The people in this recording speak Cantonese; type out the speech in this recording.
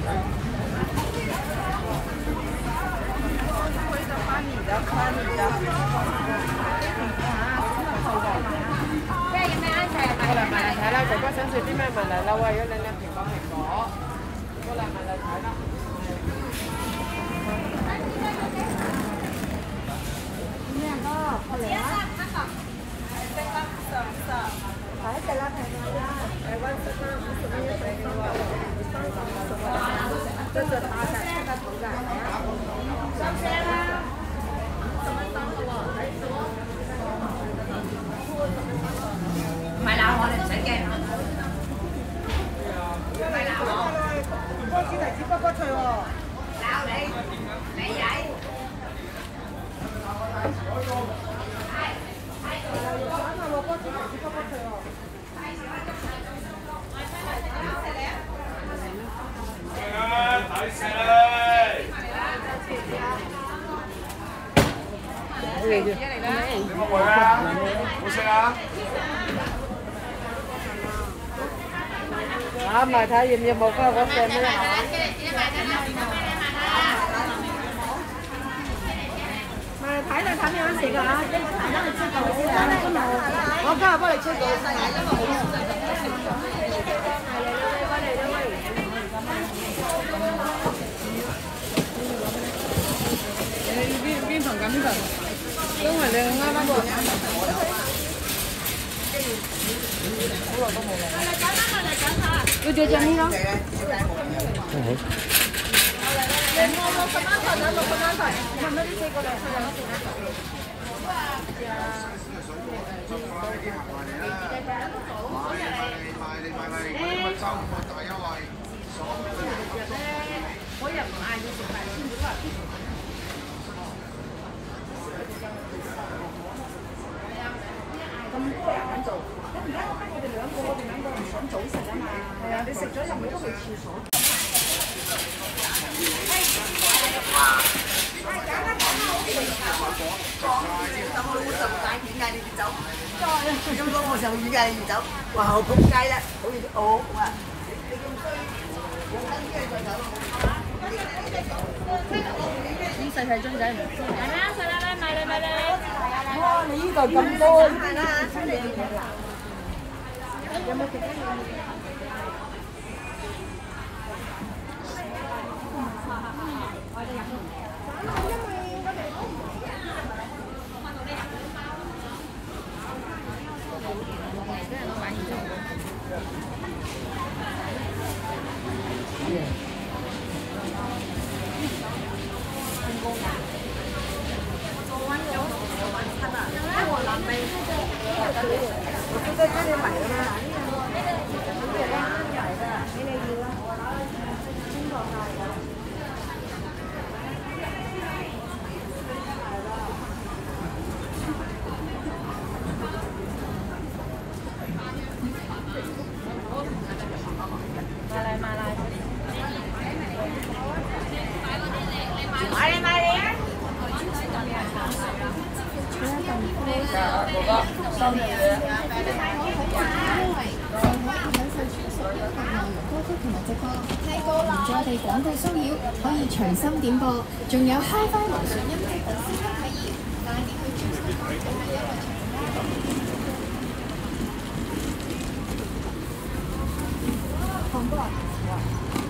過嚟埋嚟睇啦，哥哥想食啲咩埋嚟啦？喂，有兩蘋果，過嚟埋嚟睇啦。咩哥，過嚟啊！睇一隻啦，睇下啦。1隻啦，50蚊一隻嘅喎，30蚊，這是大隻，這個頭嘅，三隻啦，10蚊檔嘅喎，睇數。唔係鬧我，你唔使驚。唔係鬧我。波子提子卜卜脆喎。鬧你，你曳。波子提子卜卜脆喎。睇死你！嚟嘅。點個會啊？好食啊！啱埋睇要唔要冇花果醬咩？咪睇你睇點樣食㗎嚇？因為大家係知道先啊，我今日幫你出到，因為好少人咁食咗。邊份緊邊份？都係你啱啱個。好耐都冇嚟。要幾隻呢咯？好。你我60蚊台兩60蚊台，差唔多呢4個2出嚟咯。我又唔嗌要食大千條啊！咁多人喺做，咁而家我哋兩個唔想早食啊嘛。係啊，你食咗又咪都去廁所。咁多我上魚嘅要走，哇！好仆街啦，好似我啊，你咁衰，冇跟住再走。啲細細樽仔唔知。係咩？細粒粒買你。哇！你呢度咁多，係啦，有冇其他嘢？我都跟你買了嗎？ 睇過唔再被廣告騷擾，可以隨心點播，仲有 Hi-Fi 無損音質等先級體驗，帶你去最新嘅優惠場啦！放多少錢啊？